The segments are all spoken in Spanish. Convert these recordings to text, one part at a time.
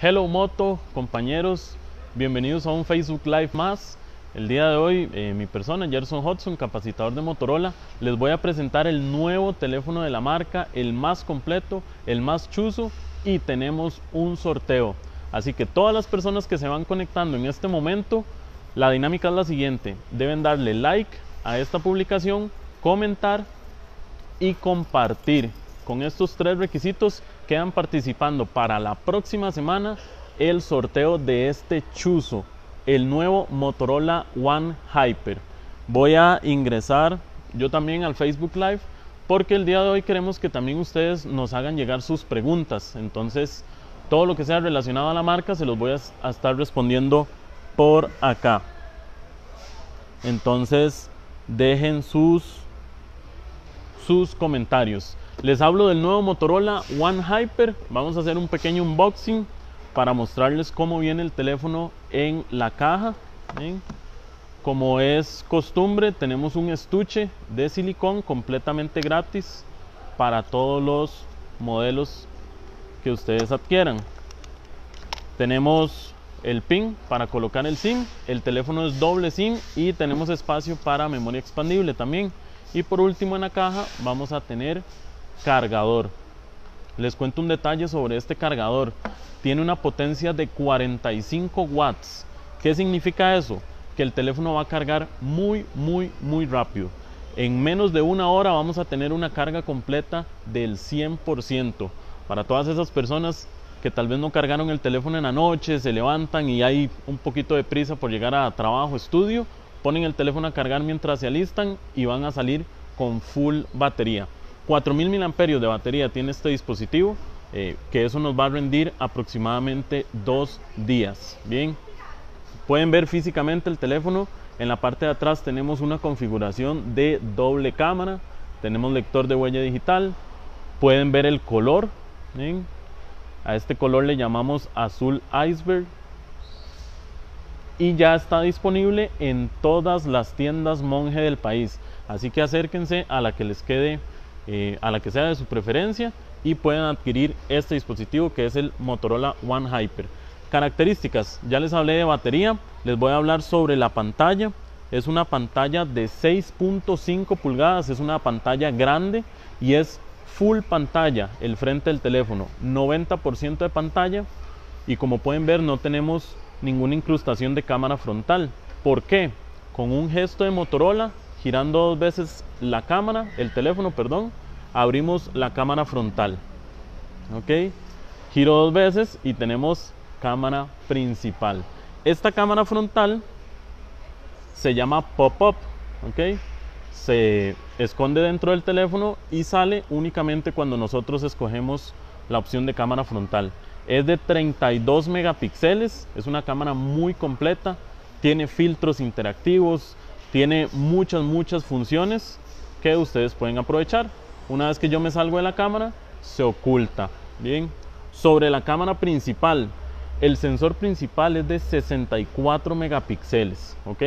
Hello Moto, compañeros, bienvenidos a un Facebook Live más. El día de hoy, mi persona, Gerson Hudson, capacitador de Motorola, les voy a presentar el nuevo teléfono de la marca, el más completo, el más chuzo, y tenemos un sorteo. Así que todas las personas que se van conectando en este momento, la dinámica es la siguiente: deben darle like a esta publicación, comentar y compartir. Con estos tres requisitos quedan participando para la próxima semana el sorteo de este chuzo, el nuevo Motorola One Hyper. Voy a ingresar yo también al Facebook Live porque el día de hoy queremos que también ustedes nos hagan llegar sus preguntas. Entonces todo lo que sea relacionado a la marca se los voy a estar respondiendo por acá. Entonces dejen sus comentarios. Les hablo del nuevo Motorola One Hyper. Vamos a hacer un pequeño unboxing para mostrarles cómo viene el teléfono en la caja. ¿Ven? Como es costumbre, tenemos un estuche de silicón completamente gratis para todos los modelos que ustedes adquieran. Tenemos el pin para colocar el SIM, el teléfono es doble SIM y tenemos espacio para memoria expandible también. Y por último, en la caja vamos a tener cargador. Les cuento un detalle sobre este cargador. Tiene una potencia de 45 watts. ¿Qué significa eso? Que el teléfono va a cargar muy rápido. En menos de una hora vamos a tener una carga completa del 100%. Para todas esas personas que tal vez no cargaron el teléfono en la noche, se levantan y hay un poquito de prisa por llegar a trabajo, estudio, ponen el teléfono a cargar mientras se alistan y van a salir con full batería. 4000 mAh de batería tiene este dispositivo, que eso nos va a rendir aproximadamente 2 días. Bien, pueden ver físicamente el teléfono. En la parte de atrás tenemos una configuración de doble cámara, tenemos lector de huella digital, pueden ver el color. Bien, a este color le llamamos azul iceberg y ya está disponible en todas las tiendas Monge del país. Así que acérquense a la que les quede, a la que sea de su preferencia, y pueden adquirir este dispositivo que es el Motorola One Hyper. Características: ya les hablé de batería, les voy a hablar sobre la pantalla. Es una pantalla de 6.5 pulgadas, es una pantalla grande y es full pantalla el frente del teléfono, 90% de pantalla, y como pueden ver no tenemos ninguna incrustación de cámara frontal. ¿Por qué? Con un gesto de Motorola, girando dos veces la cámara, el teléfono, perdón, abrimos la cámara frontal. Ok, giro dos veces y tenemos cámara principal. Esta cámara frontal se llama pop-up. Ok, se esconde dentro del teléfono y sale únicamente cuando nosotros escogemos la opción de cámara frontal. Es de 32 megapíxeles, es una cámara muy completa, tiene filtros interactivos, tiene muchas funciones que ustedes pueden aprovechar. Una vez que yo me salgo de la cámara, se oculta. Bien, sobre la cámara principal, el sensor principal es de 64 megapíxeles. ¿Ok?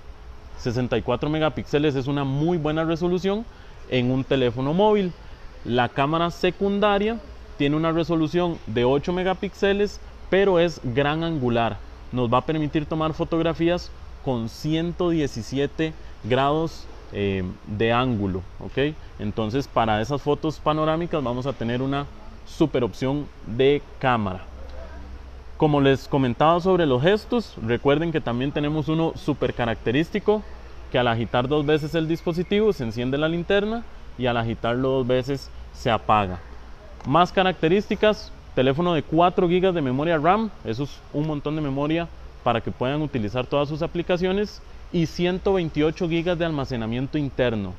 64 megapíxeles es una muy buena resolución en un teléfono móvil. La cámara secundaria tiene una resolución de 8 megapíxeles, pero es gran angular. Nos va a permitir tomar fotografías con 117 grados de ángulo. ¿Ok? Entonces, para esas fotos panorámicas vamos a tener una super opción de cámara. Como les comentaba sobre los gestos, recuerden que también tenemos uno súper característico, que al agitar dos veces el dispositivo se enciende la linterna y al agitarlo dos veces se apaga. Más características: teléfono de 4 GB de memoria RAM, eso es un montón de memoria para que puedan utilizar todas sus aplicaciones, y 128 GB de almacenamiento interno.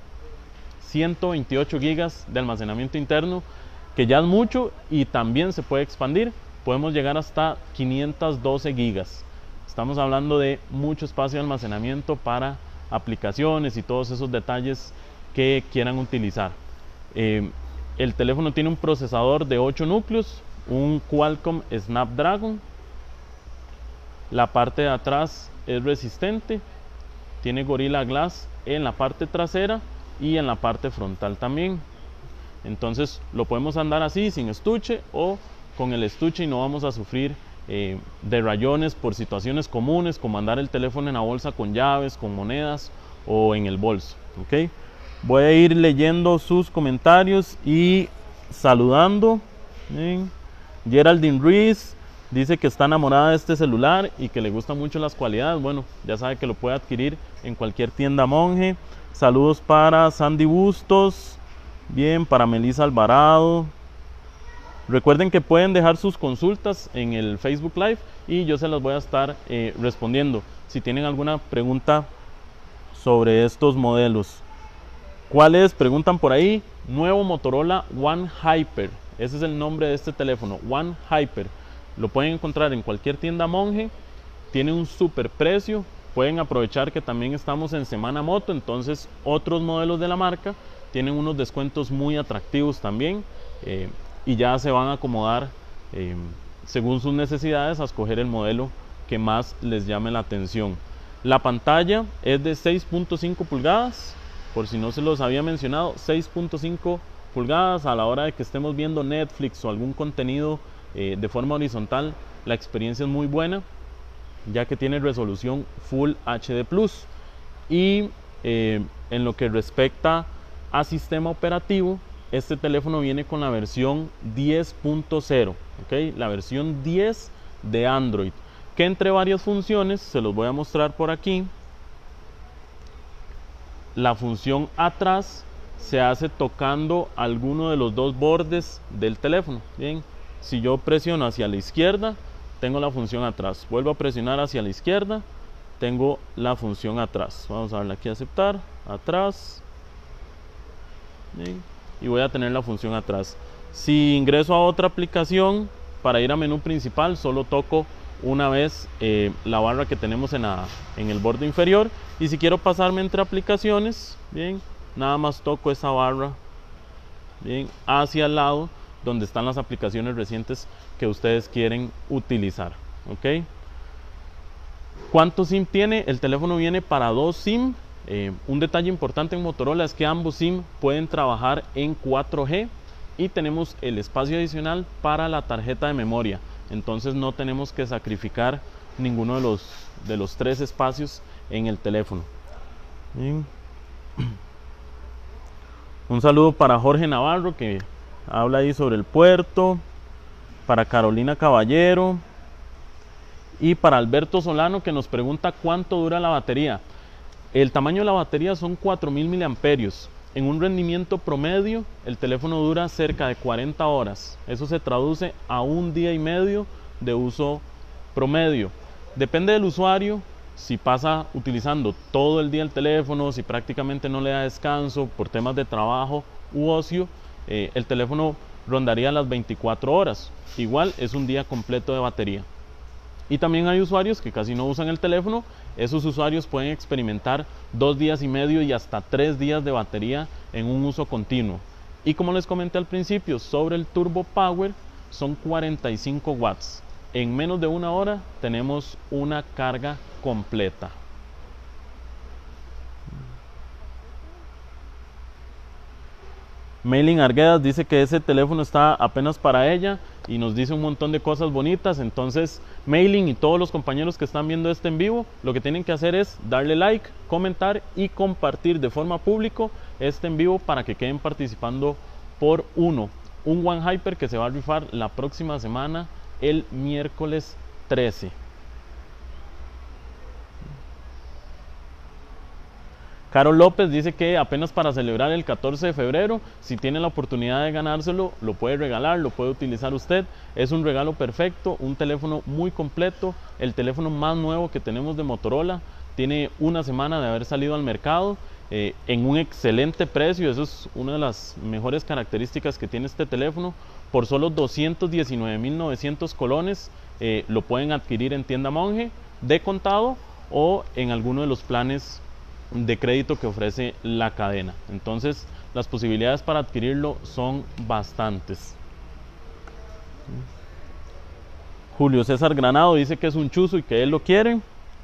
128 GB de almacenamiento interno, que ya es mucho y también se puede expandir. Podemos llegar hasta 512 gigas. Estamos hablando de mucho espacio de almacenamiento para aplicaciones y todos esos detalles que quieran utilizar. El teléfono tiene un procesador de 8 núcleos, un Qualcomm Snapdragon. La parte de atrás es resistente, tiene Gorilla Glass en la parte trasera y en la parte frontal también. Entonces lo podemos andar así, sin estuche, o con el estuche, y no vamos a sufrir de rayones por situaciones comunes como andar el teléfono en la bolsa con llaves, con monedas o en el bolso. ¿Ok? Voy a ir leyendo sus comentarios y saludando. Geraldine Ruiz dice que está enamorada de este celular y que le gustan mucho las cualidades. Bueno, ya sabe que lo puede adquirir en cualquier tienda Monge. Saludos para Sandy Bustos. Bien, para Melissa Alvarado. Recuerden que pueden dejar sus consultas en el Facebook Live y yo se las voy a estar respondiendo. Si tienen alguna pregunta sobre estos modelos. ¿Cuáles? Preguntan por ahí. Nuevo Motorola One Hyper. Ese es el nombre de este teléfono, One Hyper. Lo pueden encontrar en cualquier tienda Monge. Tiene un super precio. Pueden aprovechar que también estamos en Semana Moto. Entonces otros modelos de la marca tienen unos descuentos muy atractivos también. Y ya se van a acomodar según sus necesidades a escoger el modelo que más les llame la atención. La pantalla es de 6.5 pulgadas. Por si no se los había mencionado, 6.5 pulgadas. A la hora de que estemos viendo Netflix o algún contenido de forma horizontal, la experiencia es muy buena, ya que tiene resolución Full HD Plus. Y en lo que respecta a sistema operativo, este teléfono viene con la versión 10.0, ¿okay? La versión 10 de Android, que entre varias funciones, se los voy a mostrar por aquí. La función atrás se hace tocando alguno de los dos bordes del teléfono. Bien, si yo presiono hacia la izquierda, tengo la función atrás. Vuelvo a presionar hacia la izquierda, tengo la función atrás. Vamos a darle aquí a aceptar, atrás. Bien, y voy a tener la función atrás. Si ingreso a otra aplicación, para ir a menú principal, solo toco una vez la barra que tenemos en el borde inferior. Y si quiero pasarme entre aplicaciones, bien, nada más toco esa barra, bien, hacia el lado donde están las aplicaciones recientes que ustedes quieren utilizar. ¿Ok? ¿Cuántos SIM tiene? El teléfono viene para 2 SIM. Un detalle importante en Motorola es que ambos SIM pueden trabajar en 4G y tenemos el espacio adicional para la tarjeta de memoria. Entonces no tenemos que sacrificar ninguno de los 3 espacios en el teléfono. Bien. Un saludo para Jorge Navarro, que habla ahí sobre el puerto, para Carolina Caballero y para Alberto Solano, que nos pregunta cuánto dura la batería. El tamaño de la batería son 4000 miliamperios. En un rendimiento promedio, el teléfono dura cerca de 40 horas. Eso se traduce a 1 día y medio de uso promedio. Depende del usuario, si pasa utilizando todo el día el teléfono, si prácticamente no le da descanso por temas de trabajo u ocio, el teléfono rondaría las 24 horas. Igual es un día completo de batería. Y también hay usuarios que casi no usan el teléfono. Esos usuarios pueden experimentar 2 días y medio y hasta 3 días de batería en un uso continuo. Y como les comenté al principio sobre el Turbo Power, son 45 watts. En menos de 1 hora tenemos una carga completa. Maylin Arguedas dice que ese teléfono está apenas para ella y nos dice un montón de cosas bonitas. Entonces, Maylin y todos los compañeros que están viendo este en vivo, lo que tienen que hacer es darle like, comentar y compartir de forma pública este en vivo para que queden participando por un One Hyper que se va a rifar la próxima semana, el miércoles 13. Carol López dice que apenas para celebrar el 14 de febrero, si tiene la oportunidad de ganárselo, lo puede regalar, lo puede utilizar usted. Es un regalo perfecto, un teléfono muy completo, el teléfono más nuevo que tenemos de Motorola. Tiene 1 semana de haber salido al mercado en un excelente precio. Eso es una de las mejores características que tiene este teléfono. Por solo 219.900 colones lo pueden adquirir en tienda Monge de contado o en alguno de los planes de crédito que ofrece la cadena. Entonces las posibilidades para adquirirlo son bastantes. Julio César Granado dice que es un chuzo y que él lo quiere.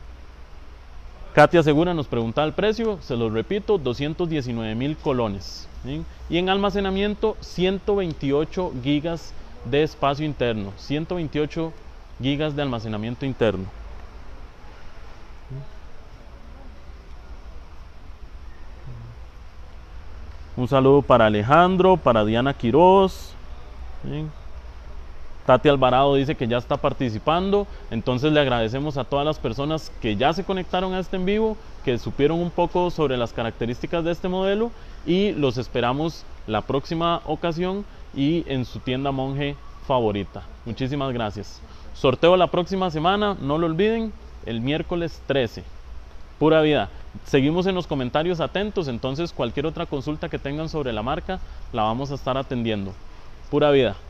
Katia Segura nos pregunta el precio, se los repito, 219.000 colones. ¿Sí? Y en almacenamiento 128 gigas de espacio interno, 128 GB de almacenamiento interno. Un saludo para Alejandro, para Diana Quiroz. ¿Sí? Tati Alvarado dice que ya está participando, entonces le agradecemos a todas las personas que ya se conectaron a este en vivo, que supieron un poco sobre las características de este modelo, y los esperamos la próxima ocasión y en su tienda Monge favorita. Muchísimas gracias. Sorteo la próxima semana, no lo olviden, el miércoles 13. Pura vida. Seguimos en los comentarios atentos, entonces cualquier otra consulta que tengan sobre la marca la vamos a estar atendiendo. Pura vida.